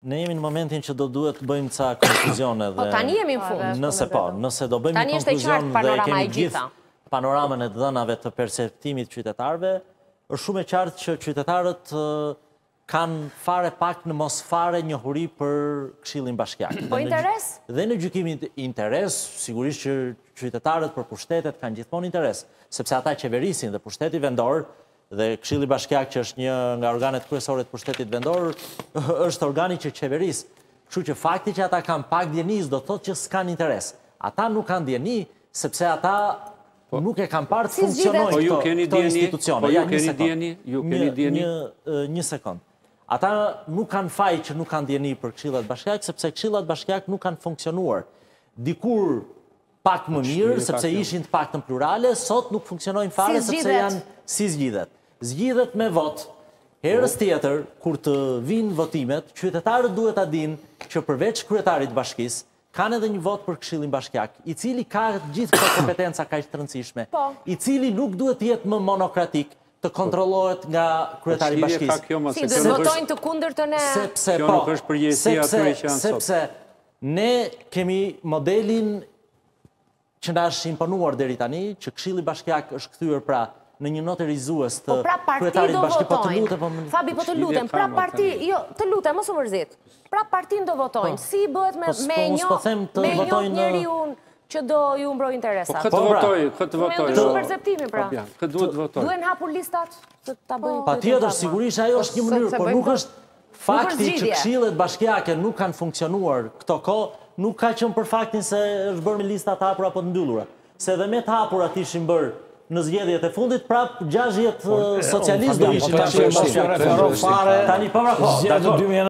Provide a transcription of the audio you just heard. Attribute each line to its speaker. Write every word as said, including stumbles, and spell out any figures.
Speaker 1: Ne jemi në momentin që do duhet të bëjmë ca konkluzione.
Speaker 2: Po tani jemi në fund.
Speaker 1: Nëse po, nëse do bëjmë një konkluzion dhe kemi gjithë panoramën e dhënave të perceptimit qytetarëve, është shumë e qartë që qytetarët kanë fare pak në mos fare njohuri për Këshillin Bashkiak.
Speaker 2: Po interes?
Speaker 1: Dhe në gjykimin interes, sigurisht që qytetarët për pushtetet kanë gjithmonë interes, sepse ata qeverisin dhe pushteti vendor, dhe Këshilli Bashkiak që është një nga organet kryesore të pushtetit vendor, është organi që qeveris. Kështu që fakti që ata kanë pak djenis do thotë që s'kan interes. Ata nuk kanë djeni, sepse ata nuk e kanë parë të funksionojnë këto institucione.
Speaker 3: Po ju keni djeni? Ju keni djeni?
Speaker 1: Një sekund. Ata nuk kanë faj që nuk kanë djeni për Këshillat Bashkiak, sepse Këshillat Bashkiak nuk kanë funksionuar. Dikur pak më mirë, sepse ishin të pak të plurale, sot nuk funksionojnë fare, sepse janë si zgjidhet. Zgjidhet me vot. Herës tjetër, kur të vinë votimet, qytetarët duhet ta dinë që përveç kryetarit bashkisë, kanë edhe një vot për Këshillin Bashkiak, i cili ka gjithë këto kompetenca kaq të rëndësishme, i cili nuk duhet të jetë më monokratik, të kontrollohet nga kryetari i bashkisë.
Speaker 2: Si do të votojnë të kundërtën e...
Speaker 1: Sepse
Speaker 3: Kjo nuk është përgjegjësia atyre që janë sot.
Speaker 1: Sepse ne kemi modelin që na është imponuar deri tani, që Këshilli Bashkiak është kthyer pra në një notarizues të kryetarit bashkisë. Po të lutem,
Speaker 2: Fabi, po të lutem, pra parti, jo, të lutem, mos u mërzit. Pra partin do votojnë. Si bëhet me një njeriu që do ju mbroj interesat?
Speaker 3: Po këtë votoj, këtë votoj.
Speaker 2: Me ndryshu perceptimin, pra.
Speaker 3: Këtë duhet votoj.
Speaker 2: Duen hapur listat të ta bëjnë...
Speaker 1: Patjetër, sigurisht ajo është një mënyrë, por nuk është fakti që Këshillet Bashkiake nuk kanë funksionuar këto kohë, nuk ka qenë për faktin se është bërë me lista të hapura apo të mbyllura. Se edhe me të hapurat ishin bërë në zgjedhjet e fundit, prap gjashtë socialistë do ishin.
Speaker 4: Tani po,
Speaker 1: Tani po,